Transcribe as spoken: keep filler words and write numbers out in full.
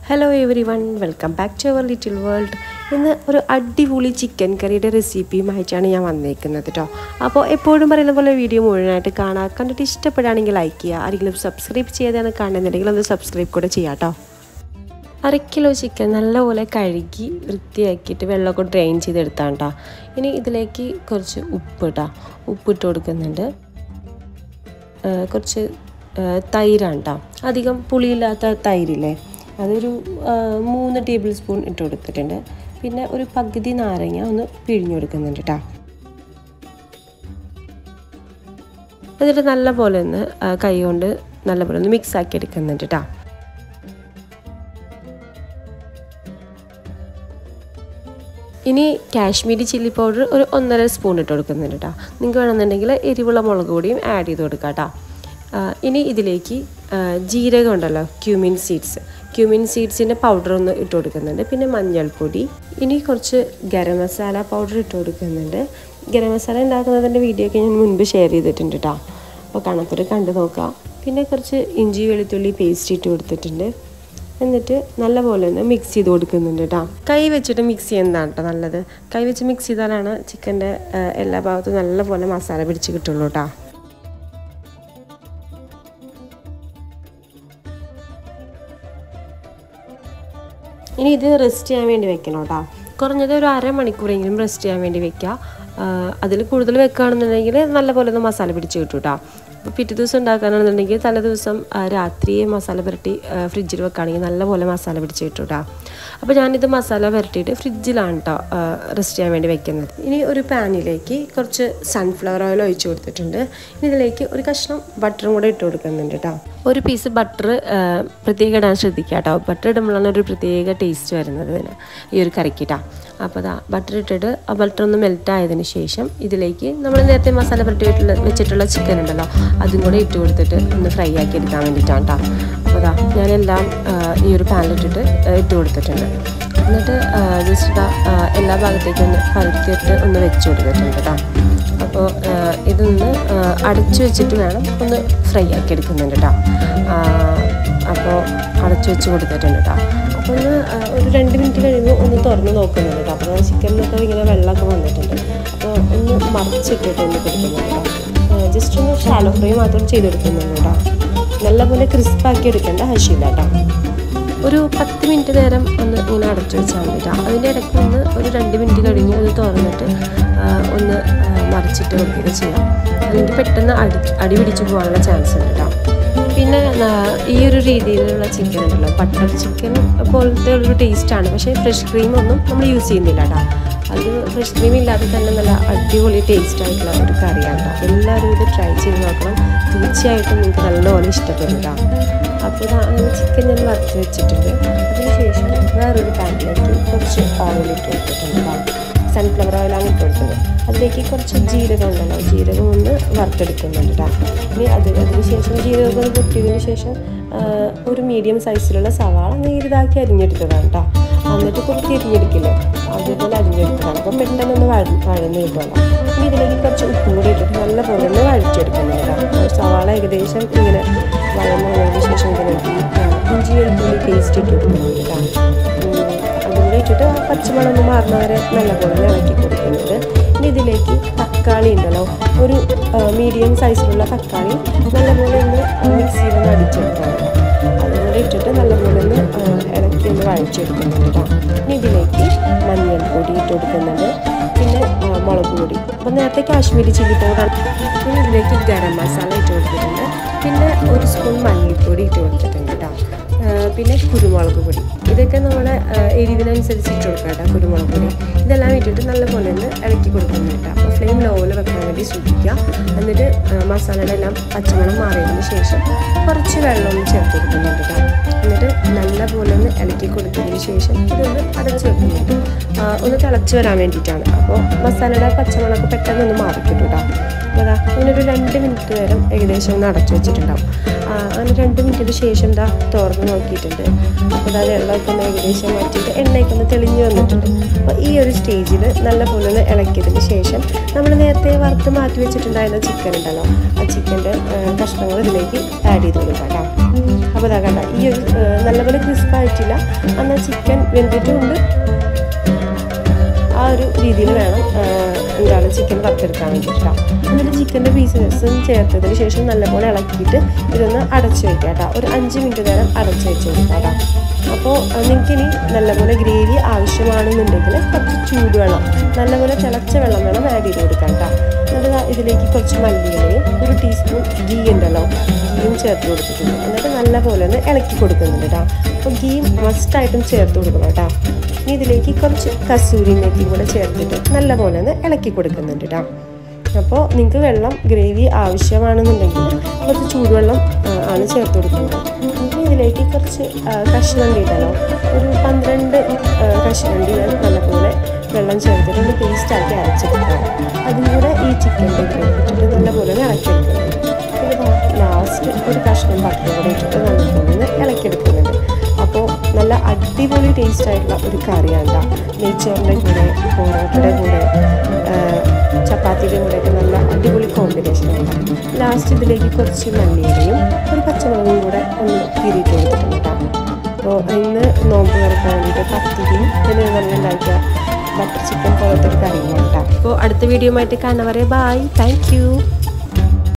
Hello everyone, welcome back to our little world. ഇന്ന് ഒരു അടിപൊളി ചിക്കൻ കറിയുടെ റെസിപ്പിയുമായിട്ടാണ് ഞാൻ വന്നിരിക്കുന്നത് കേട്ടോ. അപ്പോൾ എപ്പോഴും പറയുന്ന പോലെ വീഡിയോ മുഴുവനായിട്ട് കാണാം. കണ്ടിട്ട് ഇഷ്ടപ്പെടുകയാണെങ്കിൽ ലൈക്ക് ചെയ്യുക. ആരെങ്കിലും സബ്സ്ക്രൈബ് ചെയ്താണ് കാണുന്നുണ്ടെങ്കിൽ ഒന്ന് സബ്സ്ക്രൈബ് കൂടെ ചെയ്യാം കേട്ടോ. അര കിലോ ചിക്കൻ നല്ലപോലെ കഴുകി വൃത്തിയാക്കിയിട്ട് വെള്ളമൊക്കെ ഡ്രെയിൻ ചെയ്തെടുത്താണ് കേട്ടോ. ഇനി ഇതിലേക്ക് കുറച്ച് ഉപ്പ് ഇട്ടാ ഉപ്പിട്ട് കൊടുക്കുന്നുണ്ട്. കുറച്ച് തൈരാണ് കേട്ടോ. അധികം പുളിയില്ലാത്ത തൈരില്ലേ, അതൊരു മൂന്ന് ടേബിൾ സ്പൂൺ ഇട്ട് കൊടുത്തിട്ടുണ്ട്. പിന്നെ ഒരു പകുതി നാരങ്ങ ഒന്ന് പിഴിഞ്ഞു കൊടുക്കുന്നുണ്ട് കേട്ടോ. എന്നിട്ട് നല്ലപോലെ ഒന്ന് കൈ കൊണ്ട് നല്ലപോലെ ഒന്ന് മിക്സ് ആക്കി എടുക്കുന്നുണ്ട് കേട്ടോ. ഇനി കാശ്മീരി ചില്ലി പൗഡർ ഒരു ഒന്നര സ്പൂൺ ഇട്ട് കൊടുക്കുന്നുണ്ട് കേട്ടോ. നിങ്ങൾക്ക് വേണമെന്നുണ്ടെങ്കിൽ എരിവുള്ള മുളക് പൊടിയും ആഡ് ചെയ്ത് കൊടുക്കാം കേട്ടോ. ഇനി ഇതിലേക്ക് ജീരകം ഉണ്ടല്ലോ, ക്യൂമിൻ സീഡ്സ് ക്യൂമിൻ സീഡ്സിൻ്റെ പൗഡർ ഒന്ന് ഇട്ട് കൊടുക്കുന്നുണ്ട്. പിന്നെ മഞ്ഞൾപ്പൊടി, ഇനി കുറച്ച് ഗരം മസാല പൗഡർ ഇട്ട് കൊടുക്കുന്നുണ്ട്. ഗരം മസാല ഉണ്ടാക്കുന്നതിൻ്റെ വീഡിയോ ഒക്കെ ഞാൻ മുൻപ് ഷെയർ ചെയ്തിട്ടുണ്ട് കേട്ടോ. അപ്പോൾ കാണാത്തവർ കണ്ടു നോക്കാം. പിന്നെ കുറച്ച് ഇഞ്ചി വെളുത്തുള്ളി പേസ്റ്റ് ഇട്ട് കൊടുത്തിട്ടുണ്ട്. എന്നിട്ട് നല്ലപോലെ ഒന്ന് മിക്സ് ചെയ്ത് കൊടുക്കുന്നുണ്ട് കേട്ടോ. കൈ വെച്ചിട്ട് മിക്സ് ചെയ്യുന്നതാണ് കേട്ടോ നല്ലത്. കൈ വെച്ച് മിക്സ് ചെയ്താലാണ് ചിക്കൻ്റെ എല്ലാ ഭാഗത്തും നല്ലപോലെ മസാല പിടിച്ച് കിട്ടുള്ളൂ കേട്ടോ. ഇനി ഇത് റെസ്റ്റ് ചെയ്യാൻ വേണ്ടി വെക്കണം കേട്ടോ. കുറഞ്ഞത് ഒരു അരമണിക്കൂറെങ്കിലും റെസ്റ്റ് ചെയ്യാൻ വേണ്ടി വെക്കുക. അതിൽ കൂടുതൽ വെക്കുകയാണെന്നുണ്ടെങ്കിൽ നല്ലപോലെ ഒന്ന് മസാല പിടിച്ച് കിട്ടും കേട്ടോ. അപ്പോൾ പിറ്റേ ദിവസം ഉണ്ടാക്കുകയാണെന്നുണ്ടെങ്കിൽ തലേ ദിവസം രാത്രിയെ മസാല പുരട്ടി ഫ്രിഡ്ജിൽ വെക്കുകയാണെങ്കിൽ നല്ലപോലെ മസാല പിടിച്ച് കിട്ടും കേട്ടോ. അപ്പോൾ ഞാനിത് മസാല പുരട്ടിയിട്ട് ഫ്രിഡ്ജിലാണ് കേട്ടോ റെസ്റ്റ് ചെയ്യാൻ വേണ്ടി വെക്കുന്നത്. ഇനി ഒരു പാനിലേക്ക് കുറച്ച് സൺഫ്ലവർ ഓയിൽ ഒഴിച്ച് കൊടുത്തിട്ടുണ്ട്. ഇനി ഇതിലേക്ക് ഒരു കഷ്ണം ബട്ടറും കൂടെ ഇട്ട് കൊടുക്കുന്നുണ്ട് കേട്ടോ. ഒരു പീസ് ബട്ടർ പ്രത്യേകം ഇടാൻ ശ്രദ്ധിക്കുക കേട്ടോ. ബട്ടർ ഇടുമ്പോഴാണ് ഒരു പ്രത്യേക ടേസ്റ്റ് വരുന്നത് ഇതിന്, ഈ ഒരു കറിക്കിട്ടാ. അപ്പോൾ അതാ ബട്ടർ ഇട്ടിട്ട് ആ ബട്ടർ ഒന്ന് മെൽറ്റ് ആയതിനു ശേഷം ഇതിലേക്ക് നമ്മൾ നേരത്തെ മസാല പുരട്ടി വെച്ചിട്ടുള്ള ചിക്കൻ ഉണ്ടല്ലോ, അതും കൂടെ ഇട്ട് കൊടുത്തിട്ട് ഒന്ന് ഫ്രൈ ആക്കി എടുക്കാൻ വേണ്ടിയിട്ടാണ് കേട്ടോ. അപ്പോൾ അതാ ഞാനെല്ലാം ഈ ഒരു പാനിലിട്ടിട്ട് ഇട്ട് കൊടുത്തിട്ടുണ്ട്. എന്നിട്ട് ജസ്റ്റ് ഇതാ എല്ലാ ഭാഗത്തേക്കും ഒന്ന് പരത്തിയിട്ട് ഒന്ന് വെച്ച് കൊടുത്തിട്ടുണ്ട് കേട്ടോ. അപ്പോൾ ഇതൊന്ന് അടച്ചു വെച്ചിട്ട് വേണം ഒന്ന് ഫ്രൈ ആക്കി എടുക്കുന്നുണ്ട് കേട്ടോ. അപ്പോൾ അടച്ചു വെച്ച് കൊടുത്തിട്ടുണ്ട് കേട്ടോ. അപ്പോൾ ഒന്ന് ഒരു രണ്ട് മിനിറ്റ് കഴിയുമ്പോൾ ഒന്ന് തുറന്ന് നോക്കുന്നുണ്ട് കേട്ടോ. അപ്പോൾ ചിക്കനിലൊക്കെ ഇങ്ങനെ വെള്ളമൊക്കെ വന്നിട്ടുണ്ട്. അപ്പോൾ ഒന്ന് മറിച്ചിട്ടിട്ട് ഒന്ന് കൊടുക്കുന്നുണ്ട് കേട്ടോ. ജസ്റ്റ് ഒന്ന് ഷാലോ ഫ്രൈ മാത്രം ചെയ്തെടുക്കുന്നുണ്ട് കേട്ടോ. നല്ലപോലെ ക്രിസ്പാക്കി എടുക്കേണ്ട ആവശ്യമില്ല കേട്ടോ. ഒരു പത്ത് മിനിറ്റ് നേരം ഒന്ന് ഇങ്ങനെ അടച്ചു വെച്ചാൽ മതി കേട്ടോ. അതിൻ്റെ ഇടയ്ക്ക് ഒന്ന് ഒരു രണ്ട് മിനിറ്റ് കഴിഞ്ഞ് അത് തുറന്നിട്ട് ഒന്ന് മറിച്ചിട്ട് കൊടുക്കുക ചെയ്യാം. അല്ലെങ്കിൽ പെട്ടെന്ന് അടി അടി പിടിച്ച് പോകാനുള്ള ചാൻസ് ഉണ്ട് കേട്ടോ. പിന്നെ ഈ ഒരു രീതിയിലുള്ള ചിക്കൻ ഉണ്ടല്ലോ, ബട്ടർ ചിക്കൻ പോലത്തെ ഒരു ടേസ്റ്റാണ്. പക്ഷേ ഫ്രഷ് ക്രീമൊന്നും നമ്മൾ യൂസ് ചെയ്യുന്നില്ല കേട്ടോ. അത് ഫ്രഷ് ക്രീം ഇല്ലാതെ തന്നെ നല്ല അടിപൊളി ടേസ്റ്റ് ആയിട്ടുള്ള ഒരു കറിയാണ് കേട്ടോ. എല്ലാവരും ഇത് ട്രൈ ചെയ്ത് നോക്കണം. തീർച്ചയായിട്ടും നിങ്ങൾക്ക് നല്ലപോലെ ഇഷ്ടപ്പെടും കേട്ടോ. അപ്പോൾ അങ്ങനെ ചിക്കൻ ഞാൻ വറുത്ത് വെച്ചിട്ടുണ്ട്. അതിനുശേഷം വേറൊരു പാനിലേക്ക് കുറച്ച് ഓയിൽ ഇട്ട് കൊടുത്തിട്ടുണ്ട് കേട്ടോ. സൺഫ്ലവർ ഓയിലാണ് ഇട്ട് കൊടുത്തത്. അതിലേക്ക് കുറച്ച് ജീരകം ഉണ്ടല്ലോ, ജീരകം ഒന്ന് വറുത്തെടുക്കുന്നുണ്ട് കേട്ടോ. ഇനി അത് അതിന് ശേഷം ജീരകം ഒന്ന് പൊട്ടിയതിന് ശേഷം ഒരു മീഡിയം സൈസിലുള്ള സവാള നേരിതാക്കി അരിഞ്ഞെടുത്തതാണ് കേട്ടോ. എന്നിട്ട് കുറച്ച് തിരിഞ്ഞെടുക്കില്ലേ, അതേപോലെ അരിഞ്ഞെടുത്തതാണ്. അപ്പം പെട്ടെന്നൊന്ന് വഴ വഴന്ന് കിട്ടുമല്ലോ. ഇനി ഇതിലേക്ക് കുറച്ച് ഉപ്പും കൂടി ഇട്ടിട്ട് നല്ലപോലെ ഒന്ന് വഴച്ചെടുക്കുന്നത് കേട്ടോ. സവാള ഏകദേശം ഇങ്ങനെ വഴന്ന് വന്നതിന് ശേഷം ഇതിലേക്ക് ഇഞ്ചി വെളുത്തുള്ളി പേസ്റ്റ് ഇട്ട് കൊടുക്കുന്നുണ്ട് കേട്ടോ. അതുകൂടെ ഇട്ടിട്ട് ആ പച്ചമണം ഒന്ന് മാറുന്നവരെ നല്ലപോലെ ഇളക്കി കൊടുക്കുന്നുണ്ട്. ഇനി ഇതിലേക്ക് തക്കാളി ഉണ്ടല്ലോ, ഒരു മീഡിയം സൈസിലുള്ള തക്കാളി നല്ലപോലെ ഒന്ന് മിക്സിയിലൊന്ന് അടിച്ചെടുക്കണം. അതുകൂടെ ഇട്ടിട്ട് നല്ലപോലെ ഒന്ന് ഇളക്കി ഒന്ന് വഴച്ചെടുക്കുന്നുണ്ട് കേട്ടോ. ഇനി ഇതിലേക്ക് മഞ്ഞൾപ്പൊടി ഇട്ട് കൊടുക്കുന്നുണ്ട്. പിന്നെ മുളക് പൊടി, അപ്പോൾ നേരത്തെ കാശ്മീരി ചില്ലി പൗഡർ. പിന്നെ ഇതിലേക്ക് ഗരം മസാല ഇട്ട് കൊടുത്തിട്ടുണ്ട്. പിന്നെ ഒരു സ്പൂൺ മല്ലിപ്പൊടി ഇട്ട് കൊടുത്തിട്ടുണ്ട് കേട്ടോ. പിന്നെ കുരുമുളക് പൊടി, ഇതൊക്കെ നമ്മുടെ എരിവിനനുസരിച്ച് ഇട്ട് കൊടുക്കാം കേട്ടോ. കുരുമുളക് പൊടി ഇതെല്ലാം ഇട്ടിട്ട് നല്ലപോലെ ഒന്ന് ഇളക്കി കൊടുക്കുന്നുണ്ട് കേട്ടോ. അപ്പോൾ ഫ്ലെയിം ലോയിൽ വെക്കാൻ വേണ്ടി ശ്രദ്ധിക്കുക. എന്നിട്ട് മസാലയുടെ എല്ലാം പച്ചമണം മാറിയതിന് ശേഷം കുറച്ച് വെള്ളം ഒന്ന് ചേർത്ത് കൊടുക്കുന്നുണ്ട് കേട്ടോ. എന്നിട്ട് നല്ലപോലെ ഒന്ന് ഇളക്കി കൊടുത്തതിന് ശേഷം ഇതൊന്ന് അടച്ച് വെക്കുന്നുണ്ട്. ഒന്ന് തിളച്ച് വരാൻ വേണ്ടിയിട്ടാണ്. അപ്പോൾ മസാലയുടെ പച്ചമണമൊക്കെ പെട്ടെന്ന് ഒന്ന് മാറിക്കിട്ടും കേട്ടോ. അതാ അങ്ങനെ ഒരു രണ്ട് മിനിറ്റ് നേരം ഏകദേശം ഒന്ന് അടച്ചു വെച്ചിട്ടുണ്ടാവും. അങ്ങനെ രണ്ട് മിനിറ്റിന് ശേഷം ഇതാ തുറന്ന് നോക്കിയിട്ടുണ്ട്. അപ്പോൾ ഇതാ വെള്ളമൊക്കെ ഒന്ന് ഏകദേശം മാറ്റിയിട്ട് എണ്ണയൊക്കെ ഒന്ന് തെളിഞ്ഞ് വന്നിട്ടുണ്ട്. അപ്പോൾ ഈ ഒരു സ്റ്റേജിൽ നല്ലപോലെ ഒന്ന് ഇളക്കിയതിന് ശേഷം നമ്മൾ നേരത്തെ വറുത്ത് മാറ്റി വെച്ചിട്ടുണ്ടായിരുന്ന ചിക്കൻ ഉണ്ടല്ലോ, ആ ചിക്കൻ്റെ കഷ്ണങ്ങൾ ഇതിലേക്ക് ആഡ് ചെയ്ത് കൊടുക്കാം കേട്ടോ. അപ്പോൾ ഇതാ കണ്ട ഈ ഒരു നല്ല നല്ലപോലെ ക്രിസ്പായിട്ടില്ല, എന്നാൽ ചിക്കൻ വെന്തിട്ടുമുണ്ട്. ആ ഒരു രീതിയിൽ വേണം എന്താണ് ചിക്കൻ വറുത്തെടുക്കാൻ വേണ്ടിയിട്ടാണ്. എന്നിട്ട് ചിക്കൻ്റെ പീസസും ചേർത്തതിന് ശേഷം നല്ലപോലെ ഇളക്കിയിട്ട് ഇതൊന്ന് അടച്ചു വയ്ക്കാം കേട്ടോ. ഒരു അഞ്ച് മിനിറ്റ് നേരം അടച്ചു വെച്ച് കൊടുക്കാം കേട്ടോ. അപ്പോൾ നിങ്ങൾക്കിനി നല്ലപോലെ ഗ്രേവി ആവശ്യമാണെന്നുണ്ടെങ്കിൽ കുറച്ച് ചൂടുവെള്ളം, നല്ലപോലെ തിളച്ച വെള്ളം വേണം ആഡ് ചെയ്ത് കൊടുക്കാം കേട്ടോ. എന്നിട്ട് ഇതിലേക്ക് കുറച്ച് മല്ലിയിലയും ഒരു ടീസ്പൂൺ ഗീ ഉണ്ടല്ലോ, ഗീയും ചേർത്ത് കൊടുത്തിട്ടുണ്ട്. എന്നിട്ട് നല്ലപോലെ ഒന്ന് ഇളക്കി കൊടുക്കുന്നുണ്ട് കേട്ടോ. അപ്പോൾ ഗീ മസ്റ്റായിട്ടും ചേർത്ത് കൊടുക്കണം കേട്ടോ. ഇനി ഇതിലേക്ക് കുറച്ച് കസൂരി മേത്തിയും കൂടെ ചേർത്തിട്ട് നല്ലപോലെ ഒന്ന് ഇളക്കി കൊടുക്കുന്നുണ്ട് കേട്ടോ. അപ്പോൾ നിങ്ങൾക്ക് വെള്ളം ഗ്രേവി ആവശ്യമാണെന്നുണ്ടെങ്കിൽ കുറച്ച് ചൂടുവെള്ളം ആണ് ചേർത്ത് കൊടുക്കുന്നത്. ഇനി ഇതിലേക്ക് കുറച്ച് കശുവണ്ടി ഉണ്ടല്ലോ, ഒരു പന്ത്രണ്ട് കശുവണ്ടി ഞാൻ നല്ലപോലെ വെള്ളം ചേർത്തിട്ട് ഒന്ന് പേസ്റ്റാക്കി അരച്ചെടുക്കാം. അതും കൂടെ ഈ ചിക്കൻ്റെ ഇട്ടിട്ട് നല്ലപോലെ ഒന്ന് ഇളക്കിയെടുക്കുന്നുണ്ട്. പിന്നെ ലാസ്റ്റ് ഒരു കഷ്ണം ബട്ടർ കൂടെ ഇട്ടിട്ട് നല്ലപോലെ ഒന്ന് ഇളക്കിയെടുക്കുന്നുണ്ട്. അപ്പോൾ നല്ല അടിപൊളി ടേസ്റ്റ് ആയിട്ടുള്ള ഒരു കറിയാണ് കേട്ടോ. നെയ്ച്ചോറിൻ്റെ കൂടെ, പൊറോട്ടയുടെ കൂടെ, ചപ്പാത്തിയുടെ കൂടെയൊക്കെ നല്ല അടിപൊളി കോമ്പിനേഷൻ ഉണ്ടാകും. ലാസ്റ്റ് ഇതിലേക്ക് കുറച്ച് മല്ലിയിലയും ഒരു പച്ചമുളകും കൂടെ ഒന്ന് കീറിയിട്ട് കൊടുത്തിട്ടുണ്ട് കേട്ടോ. അപ്പോൾ ഇന്ന് നോമ്പ് തുറക്കാൻ വേണ്ടിയിട്ട് പത്തിരിയും പിന്നെ നല്ല ഉണ്ടാക്കിയ ബട്ടർ ചിക്കൻ പോലത്തെ ഒരു കറിയും കേട്ടോ. അപ്പോൾ അടുത്ത വീഡിയോ ആയിട്ട് കാണാൻ വരെ ബായ്, താങ്ക് യു.